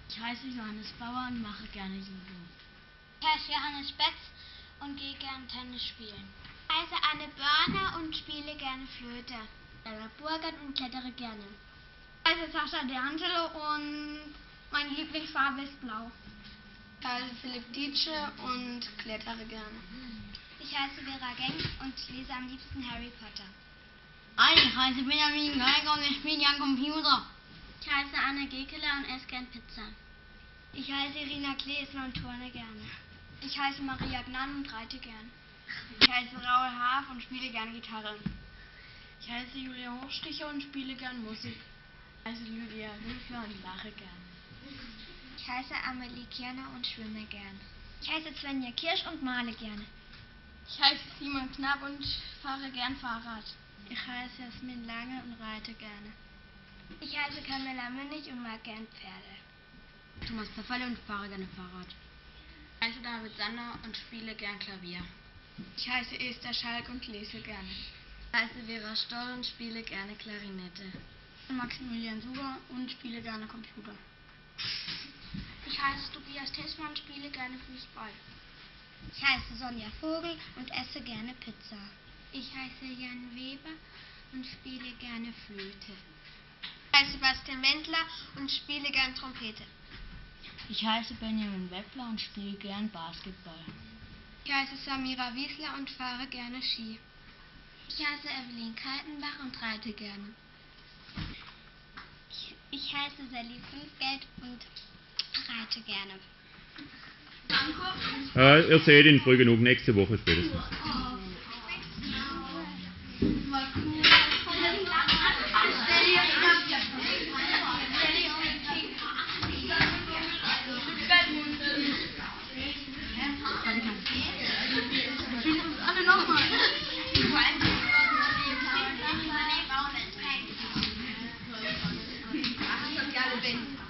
Ich heiße Johannes Bauer und mache gerne Judo. Ich heiße Johannes Betz und gehe gern Tennis spielen. Ich heiße Anne Börner und spiele gerne Flöte. Ella Burgert und klettere gerne. Ich heiße Sascha D'Angelo und meine Lieblingsfarbe ist blau. Ich heiße Philipp Dietsche und klettere gerne. Ich heiße Vera Genk und lese am liebsten Harry Potter. Hi, ich heiße Benjamin Geiger und ich spiele gern Computer. Ich heiße Anne Gekeler und esse gern Pizza. Ich heiße Irina Klesner und turne gerne. Ich heiße Maria Gnann und reite gern. Ich heiße Raul Haaf und spiele gern Gitarre. Ich heiße Julia Hochsticher und spiele gern Musik. Ich heiße Julia Höfler und lache gern. Ich heiße Amelie Kirner und schwimme gern. Ich heiße Svenja Kirsch und male gerne. Ich heiße Simon Knapp und fahre gern Fahrrad. Ich heiße Jasmin Lange und reite gerne. Ich heiße Camilla Münnig und mag gern Pferde. Thomas Pfefferle und fahre gerne Fahrrad. Ich heiße David Sander und spiele gern Klavier. Ich heiße Esther Schalk und lese gerne. Ich heiße Vera Stoll und spiele gerne Klarinette. Maximilian Suger und spiele gerne Computer. Ich heiße Tobias Tessmann und spiele gerne Fußball. Ich heiße Sonja Vogel und esse gerne Pizza. Ich heiße Jan Weber und spiele gerne Flöte. Ich heiße Sebastian Wendler und spiele gern Trompete. Ich heiße Benjamin Weppler und spiele gern Basketball. Ich heiße Samira Wiesler und fahre gerne Ski. Ich heiße Evelyn Kaltenbach und reite gerne. Ich heiße Sally Fünfgeld und reite gerne. Ihr seht ihn früh genug, nächste Woche spätestens. Alle nochmal. Soziale Band.